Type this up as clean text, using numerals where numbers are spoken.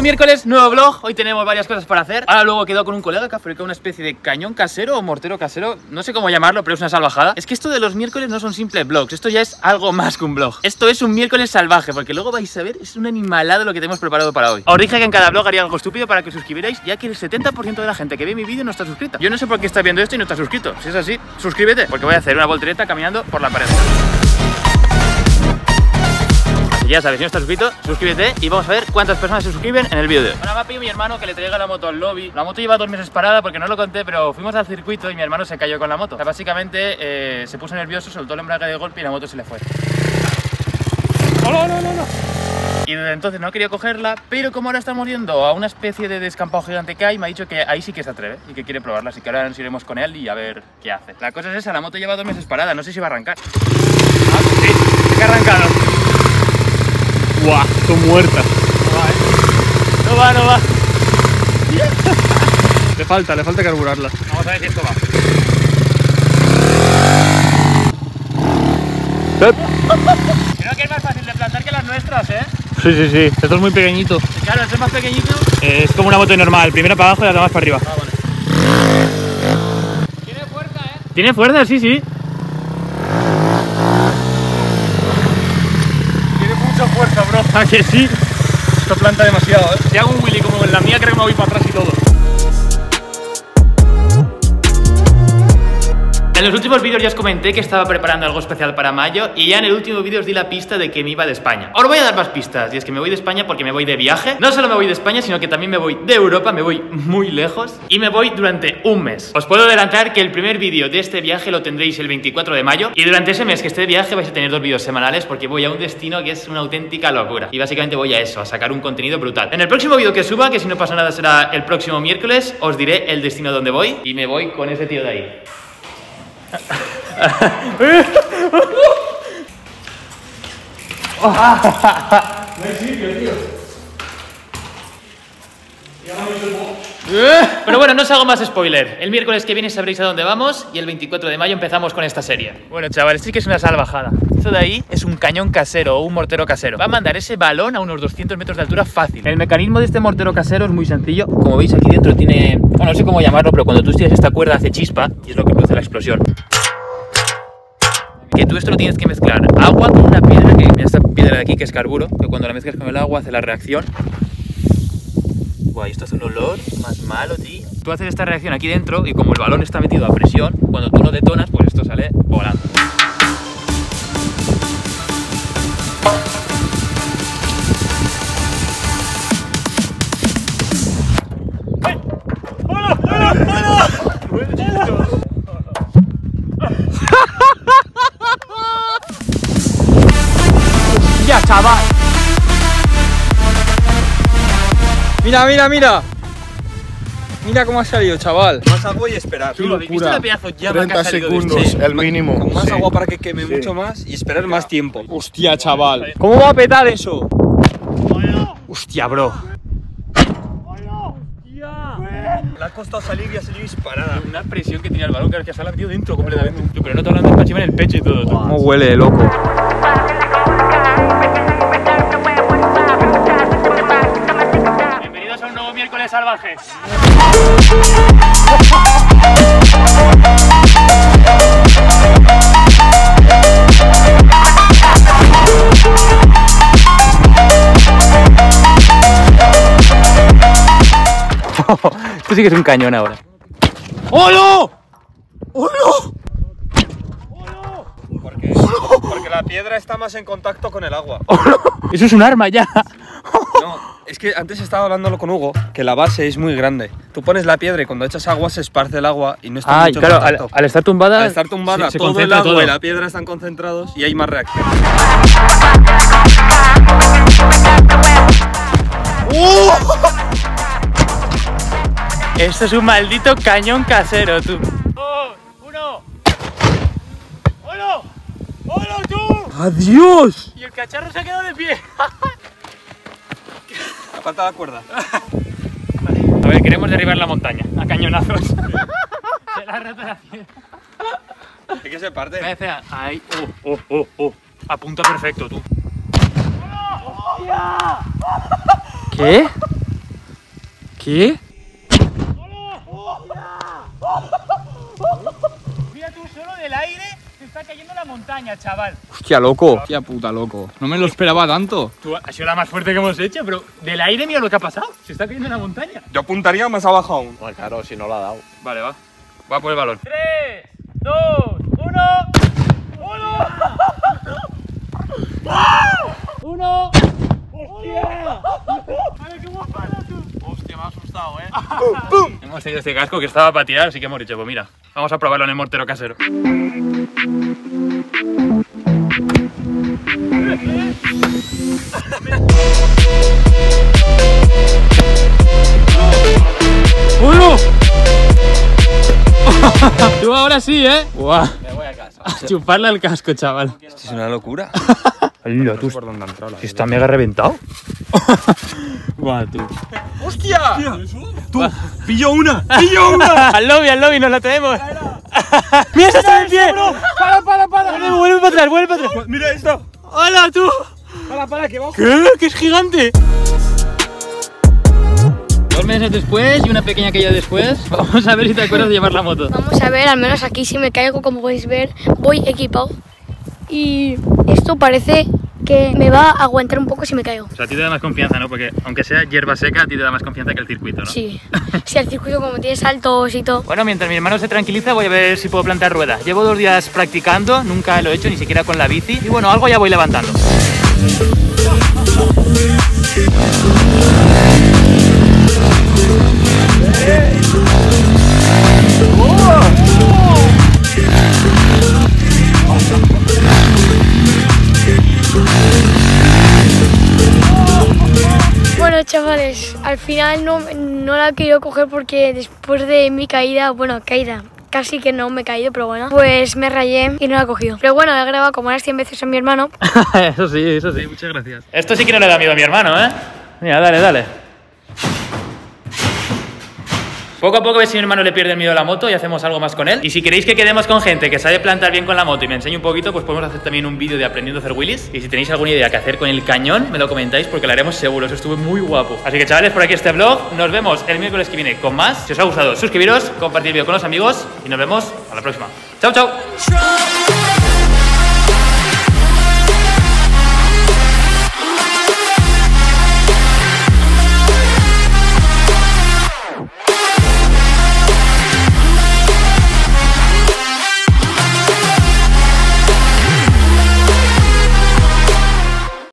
miércoles, nuevo vlog. Hoy tenemos varias cosas para hacer. Ahora luego he quedado con un colega que ha fabricado una especie de cañón casero o mortero casero. No sé cómo llamarlo, pero es una salvajada. Es que esto de los miércoles no son simples vlogs. Esto ya es algo más que un vlog. Esto es un miércoles salvaje, porque luego vais a ver, es un animalado lo que tenemos preparado para hoy. Os dije que en cada vlog haría algo estúpido para que os suscribierais, ya que el 70% de la gente que ve mi vídeo no está suscrita. Yo no sé por qué estás viendo esto y no estás suscrito. Si es así, suscríbete, porque voy a hacer una voltereta caminando por la pared. Ya sabes, si no estás suscrito, suscríbete y vamos a ver cuántas personas se suscriben en el vídeo de hoy. Ahora me ha pedido mi hermano que le traiga la moto al lobby. La moto lleva 2 meses parada porque no lo conté, pero fuimos al circuito y mi hermano se cayó con la moto. O sea, básicamente se puso nervioso, soltó el embrague de golpe y la moto se le fue. ¡No! Y desde entonces no quería cogerla, pero como ahora estamos yendo a una especie de descampado gigante que hay, me ha dicho que ahí sí que se atreve y que quiere probarla, así que ahora nos iremos con él y a ver qué hace. La cosa es esa, la moto lleva 2 meses parada, no sé si va a arrancar. Ah, sí, que ha arrancado. ¡Buah! Son muertas. No va. Le falta carburarla. Vamos a ver si esto va. Creo que es más fácil de plantar que las nuestras, ¿eh? Sí. Esto es muy pequeñito. Claro, este es más pequeñito. Es como una moto normal. Primero para abajo y la demás para arriba. Ah, vale. Tiene fuerza, ¿eh? ¿Tiene fuerza? Sí. Tiene mucha fuerza, bro. ¿Ah, que sí? Esto planta demasiado, ¿eh? Si hago un wheelie como en la mía, creo que me voy para atrás y todo. En los últimos vídeos ya os comenté que estaba preparando algo especial para mayo y ya en el último vídeo os di la pista de que me iba de España. Os voy a dar más pistas y es que me voy de España porque me voy de viaje. No solo me voy de España, sino que también me voy de Europa, me voy muy lejos y me voy durante un mes. Os puedo adelantar que el primer vídeo de este viaje lo tendréis el 24 de mayo y durante ese mes que esté de viaje vais a tener 2 vídeos semanales porque voy a un destino que es una auténtica locura y básicamente voy a eso, a sacar un contenido brutal. En el próximo vídeo que suba, que si no pasa nada será el próximo miércoles, os diré el destino donde voy y me voy con ese tío de ahí. No hay sitio, tío. Pero bueno, no os hago más spoiler. El miércoles que viene sabréis a dónde vamos y el 24 de mayo empezamos con esta serie. Bueno, chavales, sí que es una salvajada. Esto de ahí es un cañón casero o un mortero casero. Va a mandar ese balón a unos 200 metros de altura fácil. El mecanismo de este mortero casero es muy sencillo. Como veis aquí dentro tiene... Bueno, no sé cómo llamarlo, pero cuando tú estiras esta cuerda hace chispa y es lo que produce la explosión. Que tú esto lo tienes que mezclar agua con una piedra, que mira esta piedra de aquí que es carburo, que cuando la mezclas con el agua hace la reacción. Guay, esto hace un olor más malo, tío. Tú haces esta reacción aquí dentro y como el balón está metido a presión, cuando tú lo detonas, pues esto sale volando. ¡Ya, chaval! Mira. Mira cómo ha salido, chaval. Más agua y esperar. ¿Tú lo habéis visto la pedazo llama que ha 30 salido de segundos, este? el mínimo. Con más Sí. agua para que queme mucho más y esperar más tiempo. Hostia, chaval. ¿Cómo va a petar eso? Hostia, bro. Le ha costado salir y ha salido disparada. Una presión que tenía el balón, que se ha metido dentro completamente. Pero no te hablando de encima en el pecho y todo. ¿Cómo huele, loco? Bienvenidos a un nuevo miércoles salvaje. Esto sí que es un cañón ahora. ¡Oh, no! ¡Oh, no! Porque la piedra está más en contacto con el agua. Eso es un arma ya. No, es que antes estaba hablándolo con Hugo, que la base es muy grande. Tú pones la piedra y cuando echas agua se esparce el agua y no está mucho claro, contacto. al estar tumbada. Al estar tumbada, se todo el concentra agua todo. y la piedra están concentrados y hay más reacción. Esto es un maldito cañón casero, tú. ¡2, 1! ¡Hola! ¡Hola, tú! ¡Adiós! Y el cacharro se ha quedado de pie. Falta la cuerda. A ver, queremos derribar la montaña a cañonazos. Se la ha roto la piedra. ¿De qué se parte? Ahí. Apunta perfecto, tú. ¿Qué? ¿Qué? Mira tú, solo del aire se está cayendo la montaña, chaval. Hostia, loco. Hostia puta, loco. No me lo esperaba tanto. Tú, ha sido la más fuerte que hemos hecho, pero del aire mira lo que ha pasado. Se está cayendo la montaña. Yo apuntaría más abajo aún. Bueno, claro, si no lo ha dado. Vale, va. Va por el balón. 3, 2, 1. 1. ¡Hostia! ¡Vale, qué guapada tú! Hostia, me ha asustado, ¡Pum! Hemos tenido este casco que estaba para tirar, así que hemos dicho, pues mira, vamos a probarlo en el mortero casero. ¡Uno! Tú ahora sí, ¿eh? ¡Guau! Me voy a casa. Chuparle al casco, chaval. Esto es una locura. Hola, tú. ¿Por dónde ha entrado la Si está mega reventado. Guau, tú. ¡Hostia! ¡Tú! ¡Pillo una! ¡Pillo una! Al lobby, nos la tenemos. ¡Mira, se está de pie! ¡Para! Vuelve para atrás, vuelve para atrás. ¡Mira esto! ¡Hola, tú! Para, que bajo. ¿Qué? ¡Que es gigante! 2 meses después y una pequeña caída después. Vamos a ver si te acuerdas de llevar la moto. Vamos a ver, al menos aquí si me caigo, como podéis ver, voy equipado. Y esto parece que me va a aguantar un poco si me caigo. O sea, a ti te da más confianza, ¿no? Porque aunque sea hierba seca, a ti te da más confianza que el circuito, ¿no? Sí, si el circuito como tiene saltos y todo. Bueno, mientras mi hermano se tranquiliza, voy a ver si puedo plantar rueda. Llevo 2 días practicando, nunca lo he hecho, ni siquiera con la bici. Y bueno, algo ya voy levantando. Bueno, chavales, al final no la he querido coger porque después de mi caída, bueno, casi que no me he caído, pero bueno, pues me rayé y no la he cogido. Pero bueno, he grabado como unas 100 veces a mi hermano. Eso sí, muchas gracias. Esto sí que no le da miedo a mi hermano, ¿eh? Mira, dale. Poco a poco ves si mi hermano le pierde el miedo a la moto y hacemos algo más con él. Y si queréis que quedemos con gente que sabe plantar bien con la moto y me enseñe un poquito, pues podemos hacer también un vídeo de aprendiendo a hacer wheelies. Y si tenéis alguna idea que hacer con el cañón, me lo comentáis porque lo haremos seguro. Eso estuvo muy guapo. Así que chavales, por aquí este vlog. Nos vemos el miércoles que viene con más. Si os ha gustado, suscribiros, compartir el vídeo con los amigos y nos vemos a la próxima. ¡Chao, chao!